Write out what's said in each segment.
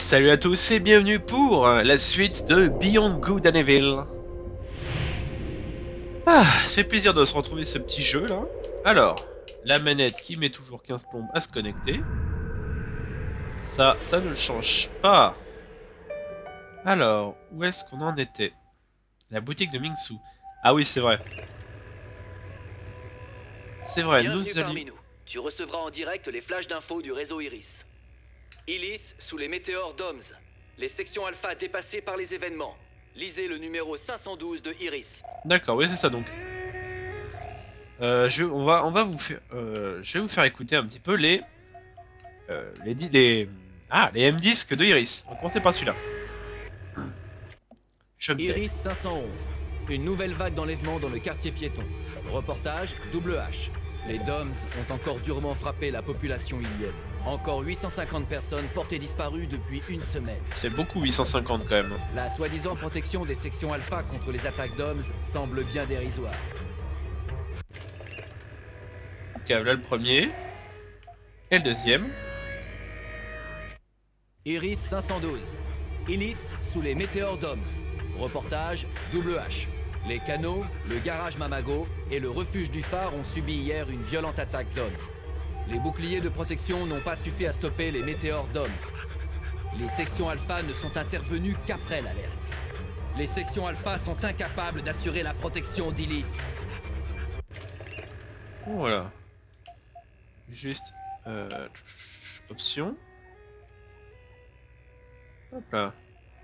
Salut à tous et bienvenue pour la suite de Beyond Good and Evil. Ça fait plaisir de se retrouver ce petit jeu là. Alors, la manette qui met toujours 15 plombes à se connecter. Ça ne le change pas. Alors, où est-ce qu'on en était? La boutique de Mingsu. Ah oui, c'est vrai. C'est vrai, Bienvenue nous parmi allions... nous. Tu recevras en direct les flashs d'infos du réseau Iris. Ilis sous les météores d'Oms. Les sections alpha dépassées par les événements. Lisez le numéro 512 de Iris. D'accord, oui c'est ça donc. On va vous faire... je vais vous faire écouter un petit peu les M-Disques de Iris. On commence par celui-là. Iris 511. Une nouvelle vague d'enlèvement dans le quartier piéton. Reportage WH. Les DOMS ont encore durement frappé la population ilienne. Encore 850 personnes portées disparues depuis une semaine. C'est beaucoup 850 quand même. La soi-disant protection des sections alpha contre les attaques DOMS semble bien dérisoire. Ok, là le premier. Et le deuxième. Iris 512. Ilis sous les météores d'Oms. Reportage WH. Les canaux, le garage Mamago et le refuge du phare ont subi hier une violente attaque d'Oms. Les boucliers de protection n'ont pas suffi à stopper les météores d'Oms. Les sections alpha ne sont intervenues qu'après l'alerte. Les sections alpha sont incapables d'assurer la protection d'Ilis. Voilà. Juste... option. Hop là.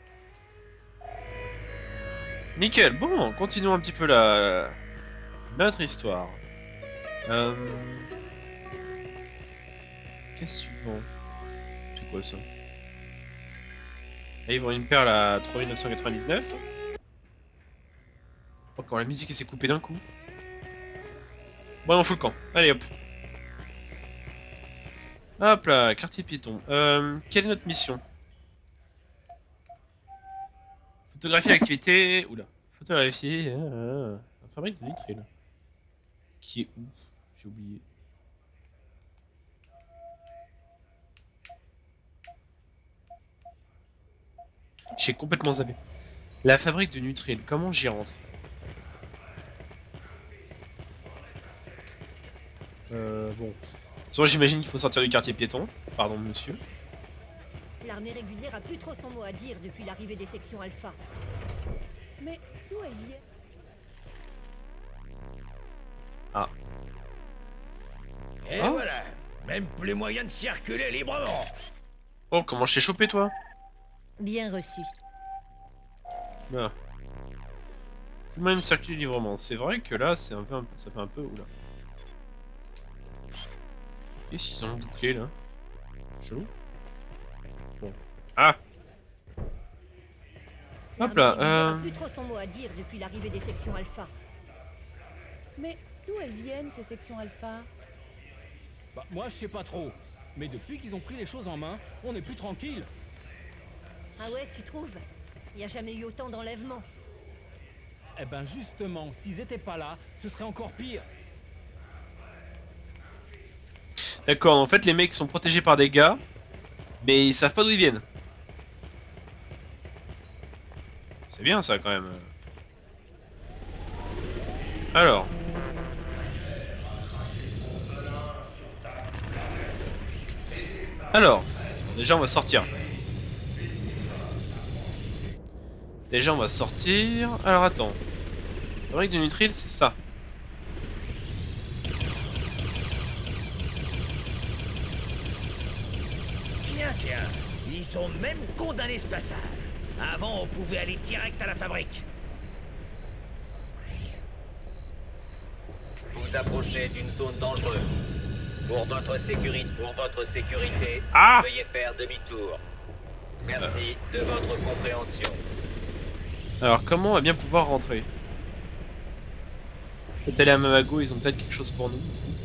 Nickel, bon, continuons un petit peu notre histoire. Qu'est-ce suivant? C'est quoi ça? Là, ils vont une perle à 3999. Oh, quand la musique s'est coupée d'un coup. Bon, on fout le camp. Allez hop. Hop là, quartier piéton. Quelle est notre mission? Photographier l'activité... Oula. Photographier... la fabrique de nitril. Qui est où? J'ai oublié. J'ai complètement zappé. La fabrique de nitril, comment j'y rentre? Bon. Soit j'imagine qu'il faut sortir du quartier piéton. Pardon, monsieur. L'armée régulière a plus trop son mot à dire depuis l'arrivée des sections alpha. Mais d'où elle vient? Ah. Et Oh. voilà, même plus moyen de circuler librement. Oh, comment je t'ai chopé, toi? Bien reçu. Ah. Plus moyen de circuler librement. C'est vrai que là, c'est un peu, ça fait un peu... Oula. Qu'est-ce qu'ils ont bouclé, là? Chelou. Bon. Ah! Hop L'armée régulière là, a plus trop son mot à dire depuis l'arrivée des sections alpha. Mais d'où elles viennent, ces sections alpha? Bah, moi je sais pas trop. Mais depuis qu'ils ont pris les choses en main, on est plus tranquille. Ah ouais, tu trouves? Il y a jamais eu autant d'enlèvements. Eh ben justement, s'ils étaient pas là, ce serait encore pire. D'accord, en fait les mecs sont protégés par des gars, mais ils savent pas d'où ils viennent. C'est bien ça quand même. Alors. Alors, déjà on va sortir. Déjà on va sortir. Alors attends. La brique de nitril c'est ça. Tiens, ils sont même condamnés ce passage. Avant, on pouvait aller direct à la fabrique. Vous approchez d'une zone dangereuse. Pour votre sécurité, Ah! veuillez faire demi-tour. Merci de votre compréhension. Alors comment on va bien pouvoir rentrer? Peut-être aller à Mamago, ils ont peut-être quelque chose pour nous.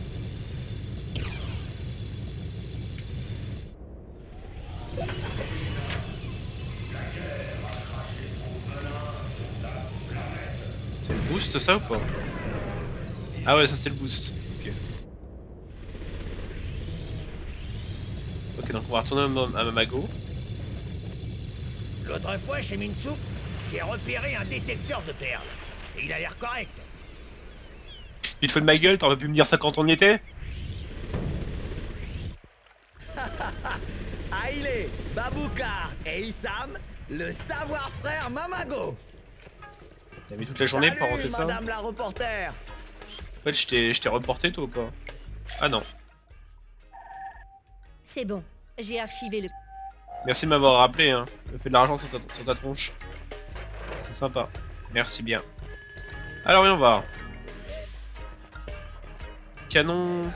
C'est le boost ça ou pas? Ah ouais, ça c'est le boost. Ok. Ok, donc on va retourner à Mamago. L'autre fois, chez Minsu, j'ai repéré un détecteur de perles. Et il a l'air correct. Il te faut de ma gueule, t'aurais pu me dire ça quand on y était? Aile, Babouka et Issam, le savoir-frère Mamago. T'as mis toute la journée pour rentrer ça? Madame la reporter. En fait, je t'ai reporté toi ou pas? Ah non. C'est bon, j'ai archivé le... Merci de m'avoir rappelé, hein. Ça fait de l'argent sur ta tronche. C'est sympa. Merci bien. Alors, voyons voir. Canon...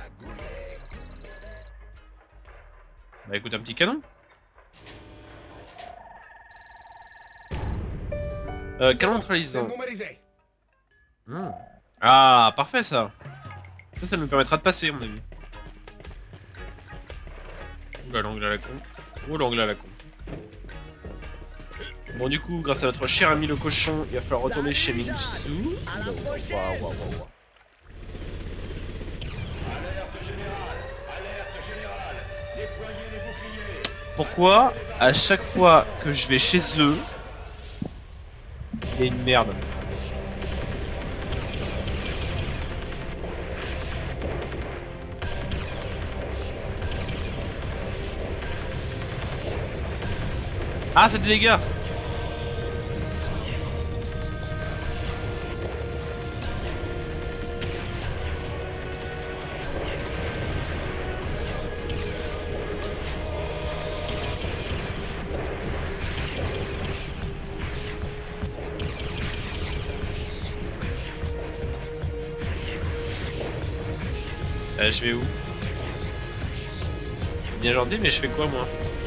Bah écoute, un petit canon. Canon neutralisant. Hmm. Ah, parfait ça. Ça nous permettra de passer, à mon avis. Oula, l'angle à la con. Oh, l'angle à la con. Bon, du coup, grâce à notre cher ami le cochon, il va falloir retourner chez Minsu. Waouh. Pourquoi, à chaque fois que je vais chez eux, il y a une merde? Ah, c'est des dégâts! Je vais où? Bien gentil, mais je fais quoi moi?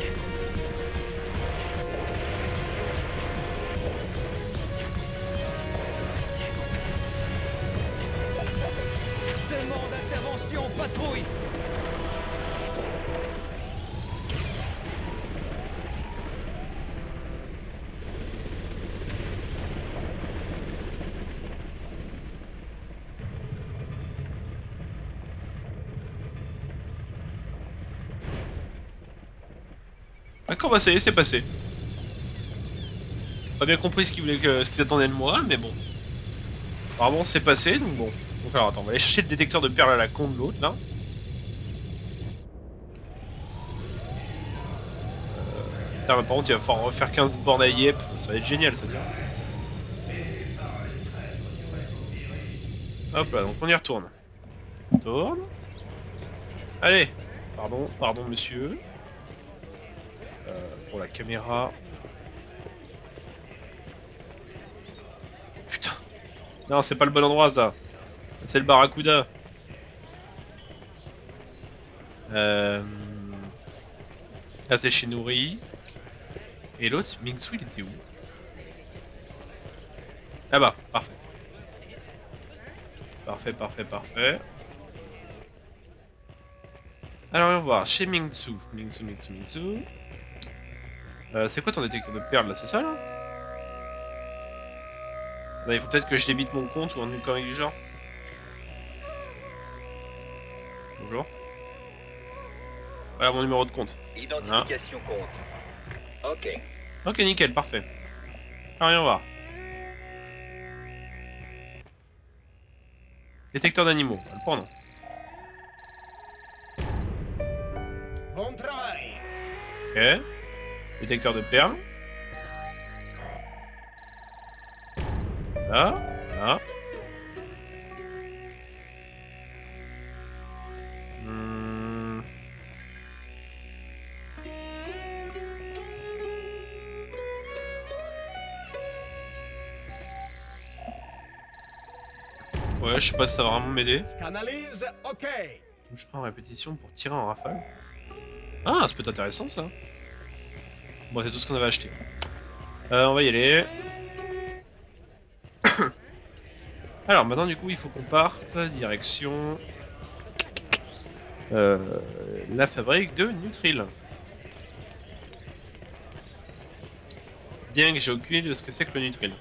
Demande d'intervention, patrouille. D'accord, bah ça y est, c'est passé. Pas bien compris ce qu'ils attendaient de moi, mais bon. Apparemment c'est passé, donc bon. Donc alors attends, on va aller chercher le détecteur de perles à la con de l'autre, là. Putain, mais par contre il va falloir refaire 15 bornes à Yep, ça va être génial ça, dire. Hop là, donc on y retourne. On tourne. Allez. Pardon monsieur. Pour la caméra. Putain. Non, c'est pas le bon endroit ça. C'est le Barracuda. Là c'est chez Nouri. Et l'autre, Mingsu, il était où? Là-bas, parfait. Parfait. Alors on va voir, chez Mingsu. Mingsu. C'est quoi ton détecteur de perles là, c'est ça là? Bah, il faut peut-être que je débite mon compte ou un connerie du genre. Bonjour. Voilà mon numéro de compte. Identification compte. Ok. Ok, nickel, parfait. Alors, on va voir. Détecteur d'animaux, on va le prendre. Bon travail. Ok. Détecteur de perles. Là. Ouais, je sais pas si ça va vraiment m'aider. Canalise, ok. Touche 1 en répétition pour tirer en rafale. Ah, ça peut être intéressant ça. Bon, c'est tout ce qu'on avait acheté. On va y aller. Alors maintenant du coup il faut qu'on parte direction la fabrique de Nutril. Bien que j'ai aucune idée de ce que c'est que le Nutril.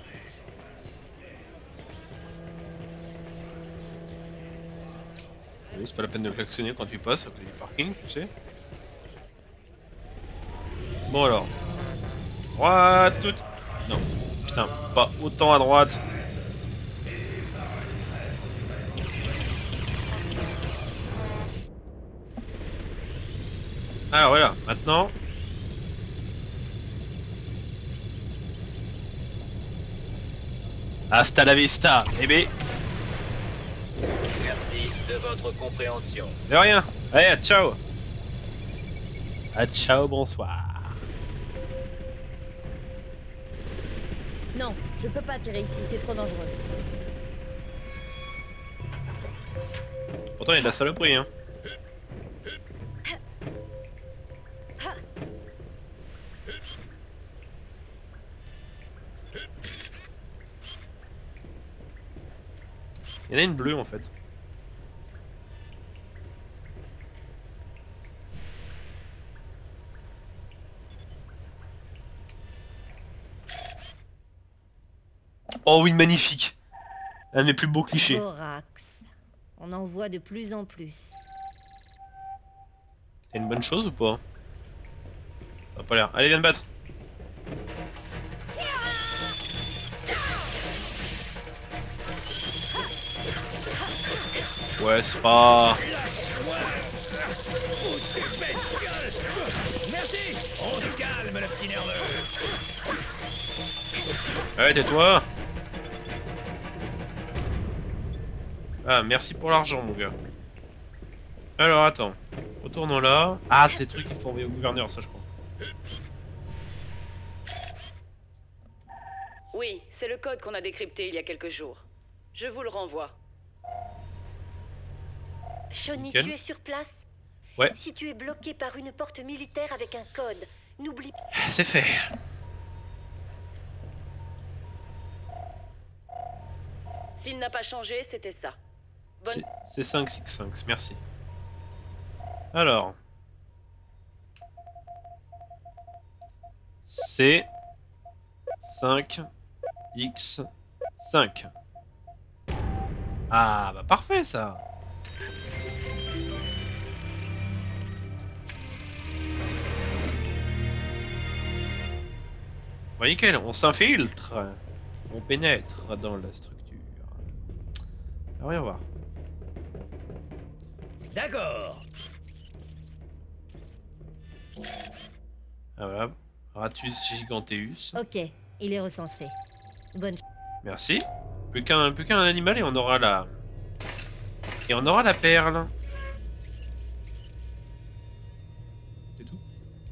Oui, c'est pas la peine de klaxonner quand tu passes à côté du parking, tu sais. Bon alors, droite, toute. Non, putain, pas autant à droite. Ah voilà, maintenant. Hasta la vista, bébé. Merci de votre compréhension. De rien. Allez, à ciao. À ciao, bonsoir. Non, je peux pas tirer ici, c'est trop dangereux. Pourtant, il y a de la saloperie, hein. Il y en a une bleue en fait. Oh oui, magnifique. Un de mes plus beaux clichés. Borax. On en voit de plus en plus. C'est une bonne chose ou pas? Ça a pas l'air. Allez, viens te battre. Ouais, c'est pas... Merci. On se calme, le petit nerveux. Ouais, tais-toi. Ah, merci pour l'argent, mon gars. Alors, attends. Retournons là. Ah, c'est des trucs qu'il faut envoyer au gouverneur, ça, je crois. Oui, c'est le code qu'on a décrypté il y a quelques jours. Je vous le renvoie. Shawnee, Nickel. tu es sur place? Ouais. Si tu es bloqué par une porte militaire avec un code, n'oublie pas. C'est fait. S'il n'a pas changé, c'était ça. Bonne... C'est 5-6-5, merci. Alors. C'est 5 X 5. Ah bah parfait ça. Bon, nickel, on s'infiltre. On pénètre dans la structure. Alors, on va voir. D'accord. Ah voilà. Ratus giganteus. Ok, il est recensé. Bonne chance. Merci. Plus qu'un animal et on aura la... Et on aura la perle. C'est tout.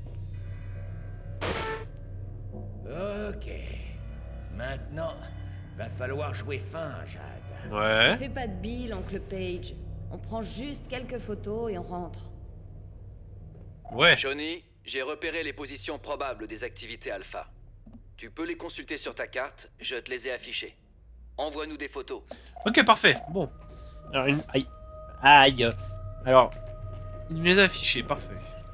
Ok. Maintenant, va falloir jouer fin, Jade. Ouais. Fais pas de bile, oncle Page. On prend juste quelques photos et on rentre. Ouais. Shawnee, j'ai repéré les positions probables des activités alpha. Tu peux les consulter sur ta carte, je te les ai affichées. Envoie-nous des photos. Ok, parfait. Bon. Alors, une... Aïe. Aïe. Alors, il nous les a affichés. Parfait.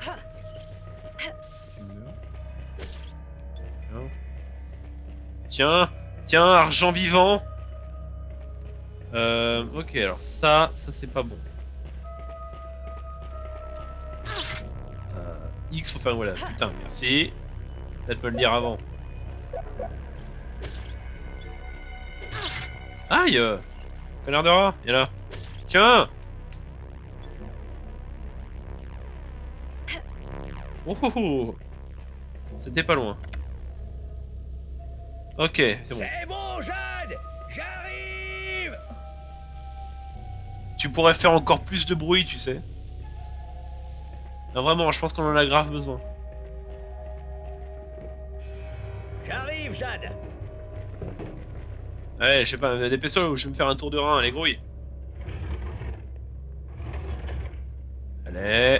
Tiens. Tiens, argent vivant. Ok, alors ça c'est pas bon. X, enfin voilà, putain, merci. Peut-être me le dire avant. Aïe! Connard de rat, viens là. Tiens! Oh, oh, oh. C'était pas loin. Ok, c'est bon. C'est bon, Jade! J'arrive! Tu pourrais faire encore plus de bruit, tu sais. Non, vraiment, je pense qu'on en a grave besoin. J'arrive, Jade! Allez, je sais pas, dépêche-toi ou je vais me faire un tour de rein, allez, grouille. Allez.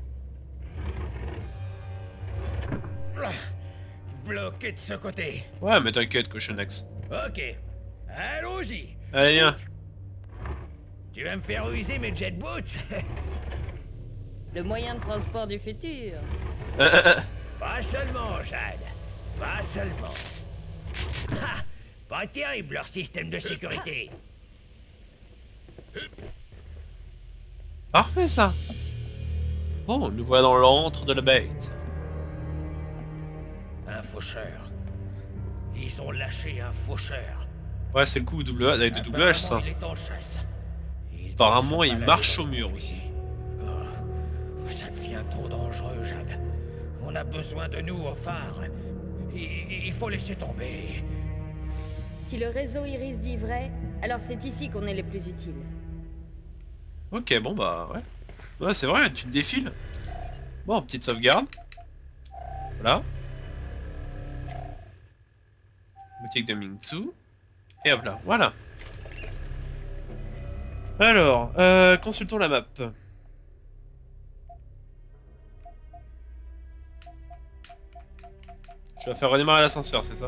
Bloqué de ce côté. Ouais, mais t'inquiète, cochonax. Ok. Allons-y. Allez, viens. Tu vas me faire user mes jet boots? Le moyen de transport du futur. Pas seulement, Jade. Pas seulement. Ha! Pas terrible leur système de sécurité. Parfait, ça. Bon, nous voilà dans l'antre de la bête. Un faucheur. Ils ont lâché un faucheur. Ouais, c'est le coup double H, avec de double H, ça. Il est en chasse. Apparemment, il marche au mur aussi. Oh, ça devient trop dangereux, Jade. On a besoin de nous au phare. Il faut laisser tomber. Si le réseau Iris dit vrai, alors c'est ici qu'on est les plus utiles. Ok, bon bah ouais. Ouais, c'est vrai, tu te défiles. Bon, petite sauvegarde. Voilà. Boutique de Mingzu. Et hop là, voilà. Alors, consultons la map. Je vais faire redémarrer l'ascenseur, c'est ça?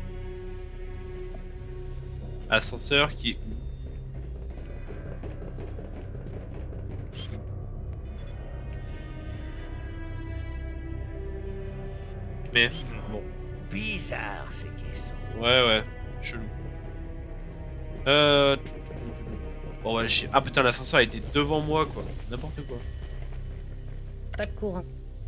Ascenseur qui est où? Mais bon. Bizarre ces caissons. Ouais, chelou. Bon ouais, ah putain, l'ascenseur était devant moi quoi, n'importe quoi. Pas de courant.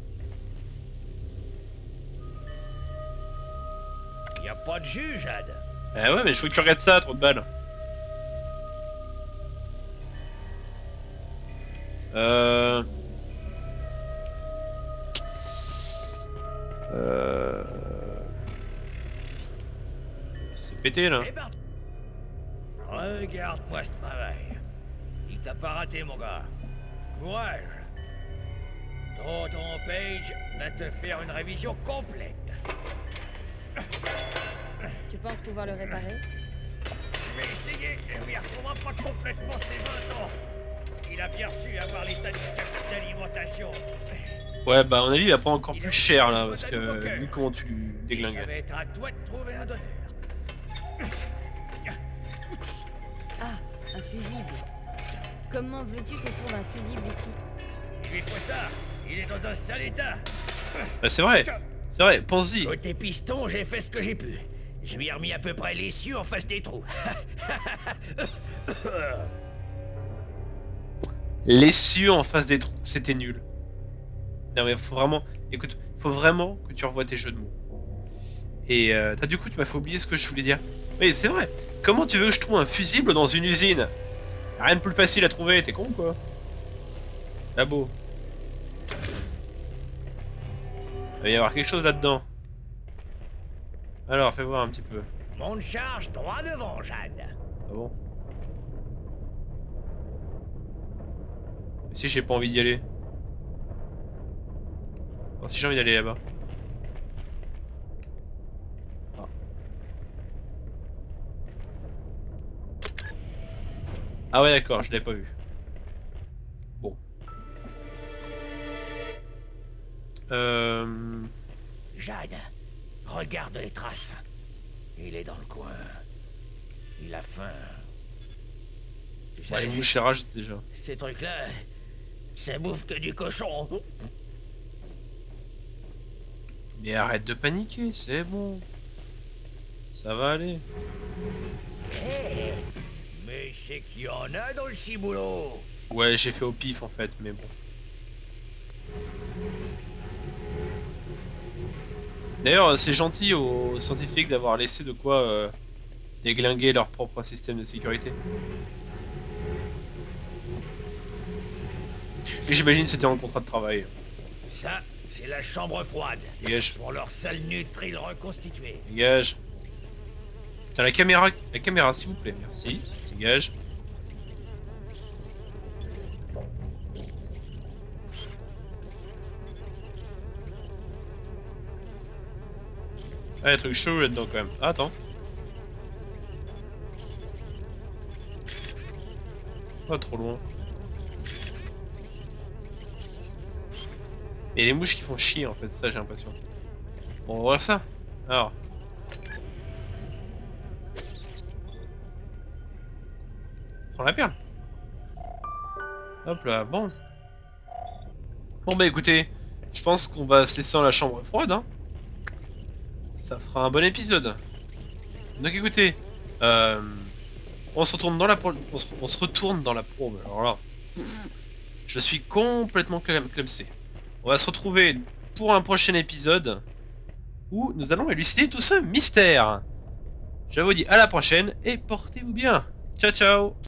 Y a pas de jus, Jade. Eh ouais, mais je veux que tu regardes ça, trop de balles. C'est pété là. Regarde-moi ce travail. Il t'a pas raté, mon gars. Courage. Tonton Page va te faire une révision complète. Tu penses pouvoir le réparer? Je vais essayer, et on y retrouvera pas complètement ses 20 ans. Il a bien su avoir l'état d'alimentation. Ouais, bah à mon avis, il va prendre encore plus cher là, parce que vu comment tu déglingues. Ça va être à toi de trouver un donneur. Ah, un fusible. Comment veux-tu que je trouve un fusible ici? Il lui faut ça. Il est dans un sale état. Bah c'est vrai, pense-y. Côté piston, j'ai fait ce que j'ai pu. Je lui ai remis à peu près l'essieu en face des trous. L'essieu en face des trous, c'était nul. Non mais faut vraiment, écoute, faut vraiment que tu revoies tes jeux de mots. Et du coup tu m'as fait oublier ce que je voulais dire. Oui c'est vrai, comment tu veux que je trouve un fusible dans une usine? Rien de plus facile à trouver, t'es con quoi? Labo. Il va y avoir quelque chose là-dedans. Alors fais voir un petit peu. Monte charge droit devant, Jade. Ah bon? Si j'ai pas envie d'y aller. Bon, si j'ai envie d'aller là-bas. Ah. Ah ouais d'accord, je l'ai pas vu. Bon. Jade, regarde les traces. Il est dans le coin. Il a faim. Ouais, les mouches rage déjà. Ces trucs-là, ça bouffe que du cochon. Mais arrête de paniquer, c'est bon. Ça va aller. Hey, mais c'est qu'il y en a dans le ciboulot. Ouais, j'ai fait au pif en fait, mais bon. D'ailleurs, c'est gentil aux scientifiques d'avoir laissé de quoi déglinguer leur propre système de sécurité. Et j'imagine que c'était en contrat de travail. Ça, c'est la chambre froide. Dégage. Pour leur salle nutrile reconstituée. Dégage. Putain, la caméra s'il vous plaît, merci. Dégage. Ah, des trucs chelous là-dedans quand même. Ah, attends. Pas trop loin. Et les mouches qui font chier en fait, ça j'ai l'impression. Bon, on va voir ça. Alors. Prends la perle. Hop là, bon. Bon bah écoutez, je pense qu'on va se laisser dans la chambre froide, hein. Ça fera un bon épisode. Donc écoutez, on se retourne dans la on se retourne dans la probe. Alors là, je suis complètement clemsé. On va se retrouver pour un prochain épisode. où nous allons élucider tout ce mystère. Je vous dis à la prochaine et portez-vous bien. Ciao ciao.